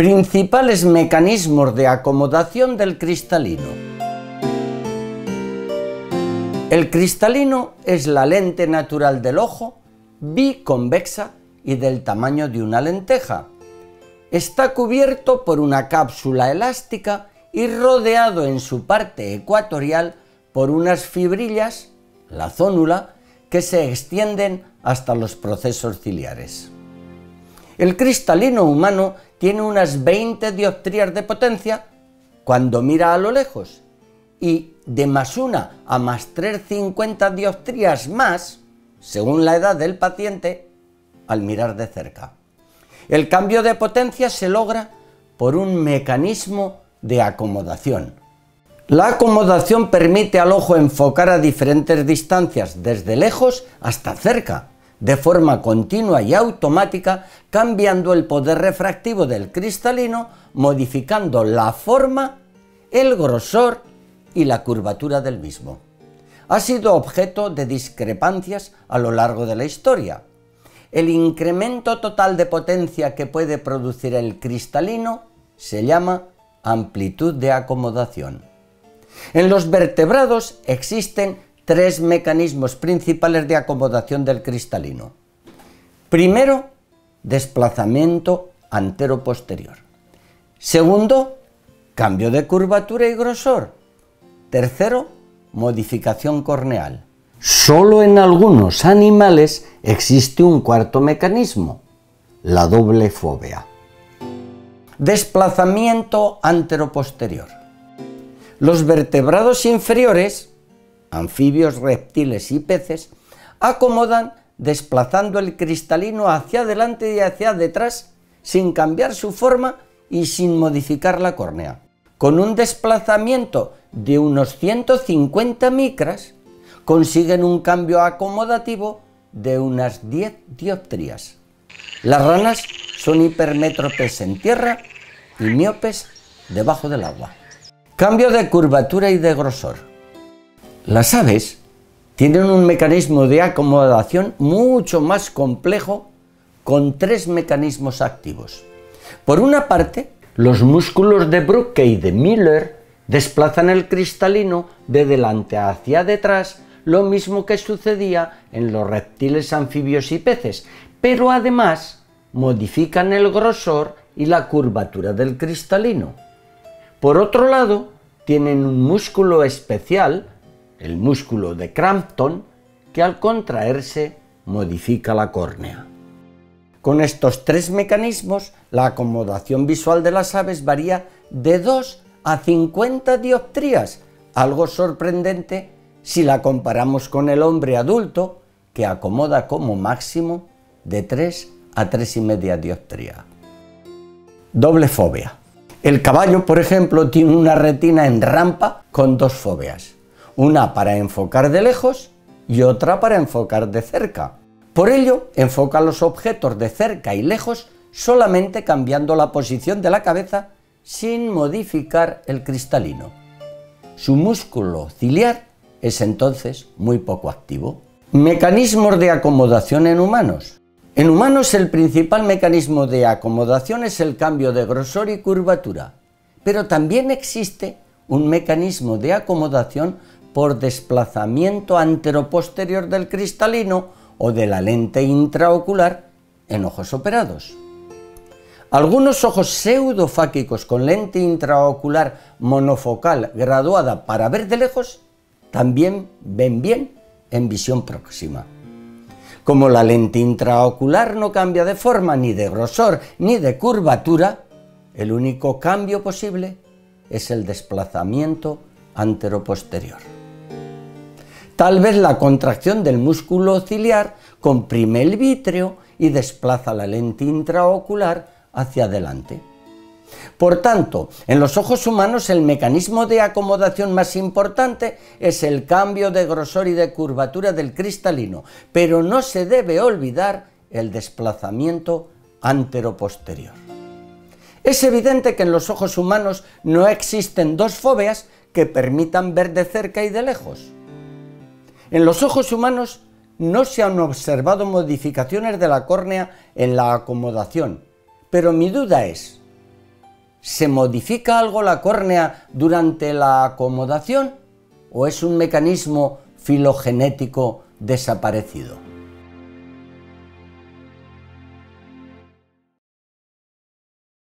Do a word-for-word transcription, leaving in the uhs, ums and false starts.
Principales mecanismos de acomodación del cristalino. El cristalino es la lente natural del ojo, biconvexa y del tamaño de una lenteja. Está cubierto por una cápsula elástica y rodeado en su parte ecuatorial por unas fibrillas, la zónula, que se extienden hasta los procesos ciliares. El cristalino humano tiene unas veinte dioptrías de potencia cuando mira a lo lejos y de más una a más trescientas cincuenta dioptrías más, según la edad del paciente, al mirar de cerca. El cambio de potencia se logra por un mecanismo de acomodación. La acomodación permite al ojo enfocar a diferentes distancias, desde lejos hasta cerca, de forma continua y automática, cambiando el poder refractivo del cristalino, modificando la forma, el grosor y la curvatura del mismo. Ha sido objeto de discrepancias a lo largo de la historia. El incremento total de potencia que puede producir el cristalino se llama amplitud de acomodación. En los vertebrados existen tres mecanismos principales de acomodación del cristalino. Primero, desplazamiento antero-posterior. Segundo, cambio de curvatura y grosor. Tercero, modificación corneal. Solo en algunos animales existe un cuarto mecanismo, la doble fóvea. Desplazamiento antero-posterior. Los vertebrados inferiores, anfibios, reptiles y peces, acomodan desplazando el cristalino hacia adelante y hacia detrás sin cambiar su forma y sin modificar la córnea. Con un desplazamiento de unos ciento cincuenta micras, consiguen un cambio acomodativo de unas diez dioptrías. Las ranas son hipermétropes en tierra y miopes debajo del agua. Cambio de curvatura y de grosor. Las aves tienen un mecanismo de acomodación mucho más complejo con tres mecanismos activos. Por una parte, los músculos de Brücke y de Müller desplazan el cristalino de delante hacia detrás, lo mismo que sucedía en los reptiles, anfibios y peces, pero además modifican el grosor y la curvatura del cristalino. Por otro lado, tienen un músculo especial, el músculo de Crampton, que al contraerse modifica la córnea. Con estos tres mecanismos, la acomodación visual de las aves varía de dos a cincuenta dioptrías, algo sorprendente si la comparamos con el hombre adulto, que acomoda como máximo de tres a tres y media dioptría. Doble fóvea. El caballo, por ejemplo, tiene una retina en rampa con dos fóveas, una para enfocar de lejos y otra para enfocar de cerca. Por ello, enfoca los objetos de cerca y lejos solamente cambiando la posición de la cabeza sin modificar el cristalino. Su músculo ciliar es entonces muy poco activo. Mecanismos de acomodación en humanos. En humanos el principal mecanismo de acomodación es el cambio de grosor y curvatura, pero también existe un mecanismo de acomodación por desplazamiento anteroposterior del cristalino o de la lente intraocular en ojos operados. Algunos ojos pseudofáquicos con lente intraocular monofocal graduada para ver de lejos también ven bien en visión próxima. Como la lente intraocular no cambia de forma, ni de grosor, ni de curvatura, el único cambio posible es el desplazamiento anteroposterior. Tal vez la contracción del músculo ciliar comprime el vítreo y desplaza la lente intraocular hacia adelante. Por tanto, en los ojos humanos el mecanismo de acomodación más importante es el cambio de grosor y de curvatura del cristalino, pero no se debe olvidar el desplazamiento anteroposterior. Es evidente que en los ojos humanos no existen dos fóveas que permitan ver de cerca y de lejos. En los ojos humanos no se han observado modificaciones de la córnea en la acomodación, pero mi duda es, ¿Se modifica algo la córnea durante la acomodación o es un mecanismo filogenético desaparecido?